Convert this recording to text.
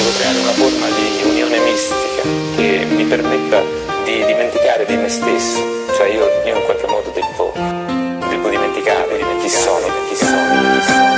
devo creare una forma di unione mistica che mi permetta di dimenticare di me stesso, cioè io in qualche modo devo dimenticare chi sono.